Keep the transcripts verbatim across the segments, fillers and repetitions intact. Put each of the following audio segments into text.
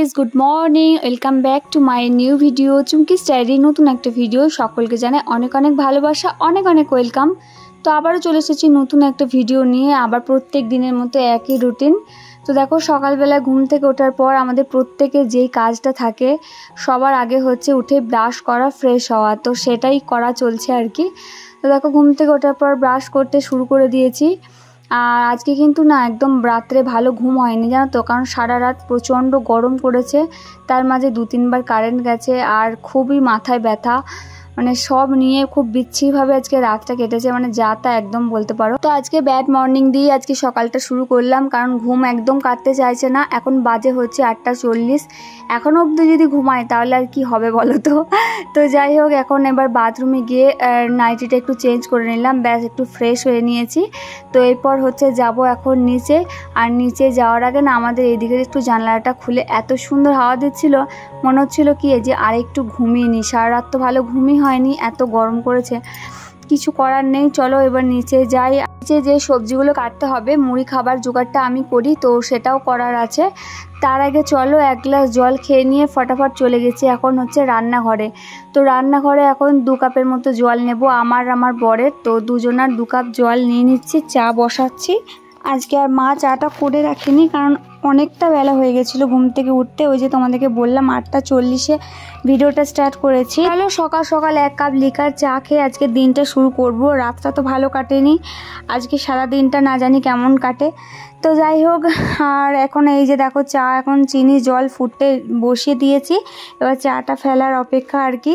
Guys, good morning. Welcome back to my new video. Chumki's diary নতুন একটা video. সকলকে জানাই অনেক অনেক ভালোবাসা, অনেক অনেক ওয়েলকাম। তো আবারও চলে এসেছি নতুন একটা ভিডিও নিয়ে, আবার প্রত্যেক দিনের মতো একই রুটিন। তো দেখো, সকালবেলা ঘুম থেকে ওঠার পর আমাদের প্রত্যেকের যেই কাজটা থাকে, সবার আগে হচ্ছে উঠে ব্রাশ করা, ফ্রেশ হওয়া। তো সেটাই করা চলছে আর কি। তো দেখো, ঘুম থেকে ওঠার পর ব্রাশ করতে শুরু করে দিয়েছি। আর আজকে কিন্তু না একদম রাত্রে ভালো ঘুম হয়নি, জানো তো, কারণ সারা রাত প্রচণ্ড গরম পড়েছে। তার মাঝে দু তিনবার কারেন্ট গেছে, আর খুবই মাথায় ব্যথা, মানে সব নিয়ে খুব বিচ্ছিরিভাবে আজকে রাতটা কেটেছে, মানে যা তা একদম বলতে পারো। তো আজকে ব্যাড মর্নিং দিয়ে আজকে সকালটা শুরু করলাম, কারণ ঘুম একদম কাটতে চাইছে না। এখন বাজে হচ্ছে আটটা চল্লিশ। এখনও অবধি যদি ঘুমাই তাহলে আর কি হবে বলো তো। তো যাই হোক, এখন এবার বাথরুমে গিয়ে নাইটিটা একটু চেঞ্জ করে নিলাম, ব্যাস একটু ফ্রেশ হয়ে নিয়েছি। তো এরপর হচ্ছে যাব এখন নিচে। আর নিচে যাওয়ার আগে না আমাদের এইদিকের একটু জানলাটা খুলে এত সুন্দর হাওয়া দিচ্ছিল, মনে হচ্ছিল কি যে আর একটু ঘুমিয়ে নিই। সারা রাত তো ভালো ঘুমই হয়নি, এত গরম করেছে। কিছু করার নেই, চলো এবার নিচে যাই। নিচে যে সবজিগুলো কাটতে হবে, মুড়ি খাবার জোগাড়টা আমি করি, তো সেটাও করার আছে। তার আগে চলো এক গ্লাস জল খেয়ে নিয়ে ফটাফট চলে গেছি এখন হচ্ছে রান্নাঘরে। তো রান্নাঘরে এখন দু কাপের মতো জল নেব, আমার আমার বরের। তো দুজনার দু কাপ জল নিয়ে নিচ্ছি, চা বসাচ্ছি। আজকে আর মা চাটা করে রাখিনি, কারণ অনেকটা বেলা হয়ে গেছিলো ঘুম থেকে উঠতে। ওই যে তোমাদেরকে বললাম আটটা চল্লিশে ভিডিওটা স্টার্ট করেছি। চলো সকাল সকাল এক কাপ লিকার চা খেয়ে আজকে দিনটা শুরু করব। রাতটা তো ভালো কাটেনি, আজকে সারা দিনটা না জানি কেমন কাটে। তো যাই হোক, আর এখন এই যে দেখো চা এখন চিনি জল ফুটতে বসিয়ে দিয়েছি, এবার চাটা ফেলার অপেক্ষা আর কি।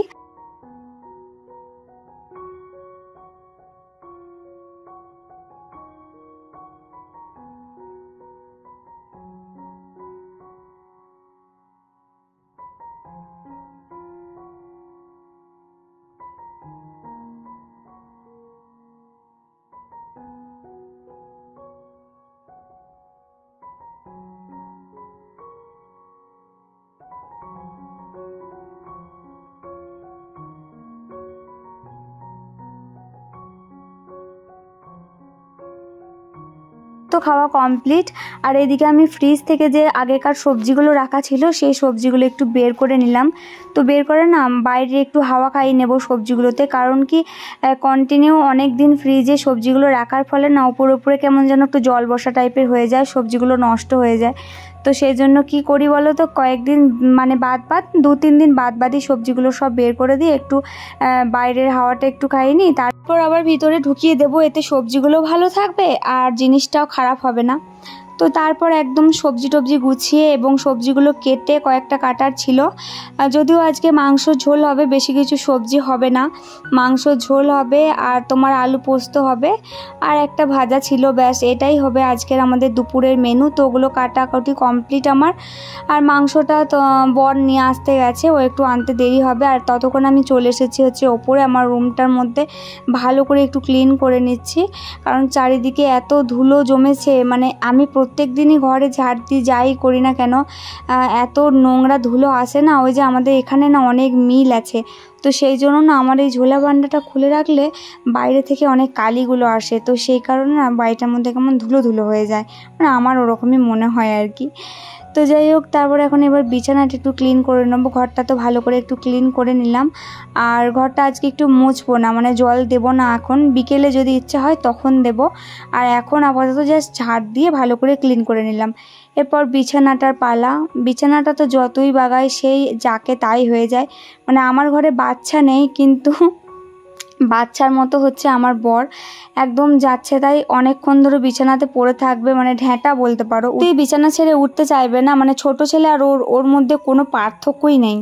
তো খাওয়া কমপ্লিট। আর এদিকে আমি ফ্রিজ থেকে যে আগেকার সবজিগুলো রাখা ছিল সেই সবজিগুলো একটু বের করে নিলাম। তো বের করে না বাইরে একটু হাওয়া খাইয়ে নেব সবজিগুলোতে, কারণ কি কন্টিনিউ অনেক দিন ফ্রিজে সবজিগুলো রাখার ফলে না উপরে উপরে কেমন যেন একটু জল বসা টাইপের হয়ে যায়, সবজিগুলো নষ্ট হয়ে যায়। তো সেই জন্য কি করি বলো তো, কয়েকদিন মানে বাদ বাদ দু তিন দিন বাদ বাদই সবজিগুলো সব বের করে দিয়ে একটু বাইরের হাওয়াটা একটু খাইয়ে নিই, তারপর আবার ভিতরে ঢুকিয়ে দেবো। এতে সবজিগুলো ভালো থাকবে আর জিনিসটাও খারাপ হবে না। তো তারপর একদম সবজি টবজি গুছিয়ে এবং সবজিগুলো কেটে, কয়েকটা কাটার ছিল, যদিও আজকে মাংস ঝোল হবে, বেশি কিছু সবজি হবে না, মাংস ঝোল হবে আর তোমার আলু পোস্ত হবে আর একটা ভাজা ছিল, ব্যাস এটাই হবে আজকের আমাদের দুপুরের মেনু। তো ওগুলো কাটাকাটি কমপ্লিট আমার। আর মাংসটা তো বর নিয়ে আসতে গেছে, ও একটু আনতে দেরি হবে। আর ততক্ষণ আমি চলে এসেছি হচ্ছে ওপরে, আমার রুমটার মধ্যে ভালো করে একটু ক্লিন করে নিচ্ছি, কারণ চারিদিকে এত ধুলো জমেছে। মানে আমি প্রত্যেক দিনই ঘরে ঝাড় দিয়ে যাই করি না কেন, এত নোংরা ধুলো আসে না। ওই যে আমাদের এখানে না অনেক মিল আছে, তো সেই জন্য না আমার এই ঝোলা ভান্ডাটা খুলে রাখলে বাইরে থেকে অনেক কালিগুলো আসে, তো সেই কারণে না বাড়িটার মধ্যে কেমন ধুলো ধুলো হয়ে যায়, মানে আমার ওরকমই মনে হয় আর কি। তো যাই হোক, তারপরে এখন এবার বিছানাটা একটু ক্লিন করে নেবো। ঘরটা তো ভালো করে একটু ক্লিন করে নিলাম। আর ঘরটা আজকে একটু মুছবো না, মানে জল দেবো না এখন, বিকেলে যদি ইচ্ছা হয় তখন দেব। আর এখন আপাতত জাস্ট ঝাড় দিয়ে ভালো করে ক্লিন করে নিলাম। এরপর বিছানাটার পালা। বিছানাটা তো যতই বাগাই সেই যাকে তাই হয়ে যায়। মানে আমার ঘরে বাচ্চা নেই, কিন্তু বাচ্চার মতো হচ্ছে আমার বর, একদম যাচ্ছে তাই অনেকক্ষণ ধরে বিছানাতে পড়ে থাকবে, মানে ঢ্যাঁটা বলতে পারো। তুই বিছানা ছেড়ে উঠতে চাইবে না, মানে ছোট ছেলে আর ওর ওর মধ্যে কোনো পার্থক্যই নেই।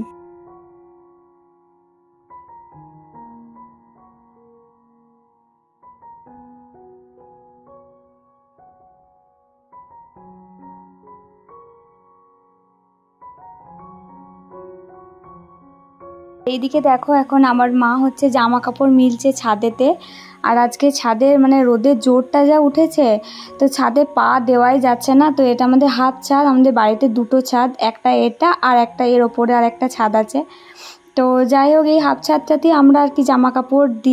এইদিকে দেখো, এখন আমার মা হচ্ছে জামা কাপড় মিলছে ছাদেতে। আর আজকে ছাদের মানে রোদের জোরটা যা উঠেছে, তো ছাদে পা দেওয়াই যাচ্ছে না। তো এটা আমাদের হাফ ছাদ, আমাদের বাড়িতে দুটো ছাদ, একটা এটা আর একটা এর ওপরে আর একটা ছাদ আছে। তো যাই হোক, এই হাফ ছাদটাতেই আমরা আর কি জামা কাপড় দিই।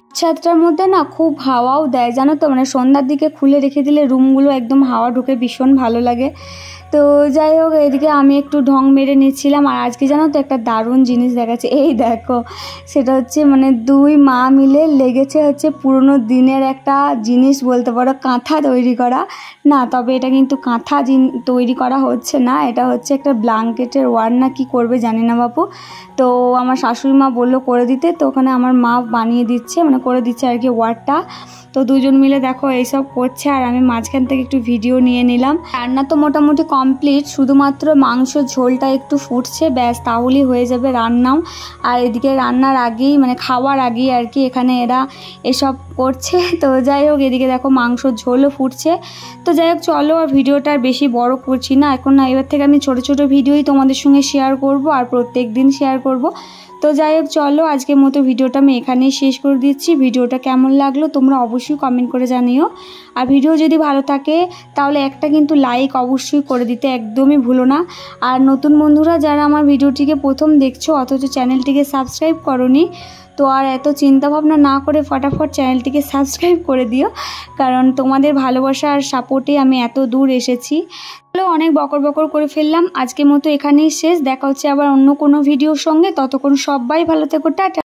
ছাদটার মধ্যে না খুব হাওয়াও দেয় জানো তো, মানে সন্ধ্যার দিকে খুলে রেখে দিলে রুমগুলো একদম হাওয়া ঢুকে ভীষণ ভালো লাগে। তো যাই হোক, এদিকে আমি একটু ঢং মেরে নিচ্ছিলাম। আর আজকে জানো তো একটা দারুণ জিনিস দেখাচ্ছে, এই দেখো, সেটা হচ্ছে মানে দুই মা মিলে লেগেছে হচ্ছে পুরনো দিনের একটা জিনিস বলতে পারো, কাঁথা তৈরি করা। না, তবে এটা কিন্তু কাঁথা তৈরি করা হচ্ছে না, এটা হচ্ছে একটা ব্ল্যাঙ্কেটের ওয়ার না কি করবে জানি না বাপু। তো আমার শাশুড়ি মা বললো করে দিতে, তো ওখানে আমার মা বানিয়ে দিচ্ছে, মানে করে দিচ্ছে আর কি ওয়ারটা। তো দুজন মিলে দেখো এইসব করছে, আর আমি মাঝখান থেকে একটু ভিডিও নিয়ে নিলাম। রান্না তো মোটামুটি কমপ্লিট, শুধুমাত্র মাংস ঝোলটা একটু ফুটছে, ব্যাস তাহলেই হয়ে যাবে রান্নাও। আর এদিকে রান্নার আগেই মানে খাওয়ার আগেই আর কি এখানে এরা এসব করছে। তো যাই হোক, এদিকে দেখো মাংস ঝোলও ফুটছে। তো যাই হোক চলো, আর ভিডিওটা আর বেশি বড় করছি না এখন, না এবার থেকে আমি ছোট ছোট ভিডিওই তোমাদের সঙ্গে শেয়ার করব, আর প্রত্যেক দিন শেয়ার করব। তো যাই হোক চলো, আজকের মতো ভিডিওটা আমি এখানেই শেষ করে দিচ্ছি। ভিডিওটা কেমন লাগলো তোমরা অবশ্যই কমেন্ট করে জানিও। আর ভিডিও যদি ভালো থাকে তাহলে একটা কিন্তু লাইক অবশ্যই করে দিতে একদমই ভুলো না। আর নতুন বন্ধুরা যারা আমার ভিডিওটিকে প্রথম দেখছো অথচ চ্যানেলটিকে সাবস্ক্রাইব করোনি, তো আর এত চিন্তা ভাবনা না করে ফটাফট চ্যানেলটিকে সাবস্ক্রাইব করে দিও, কারণ তোমাদের ভালোবাসা আর সাপোর্টে আমি এত দূর এসেছি। চলো, অনেক বকর বকর করে ফেললাম, আজকের মতো এখানেই শেষ। দেখা হচ্ছে আবার অন্য কোনো ভিডিওর সঙ্গে, ততক্ষণ সবাই ভালো থেকো, টাটা।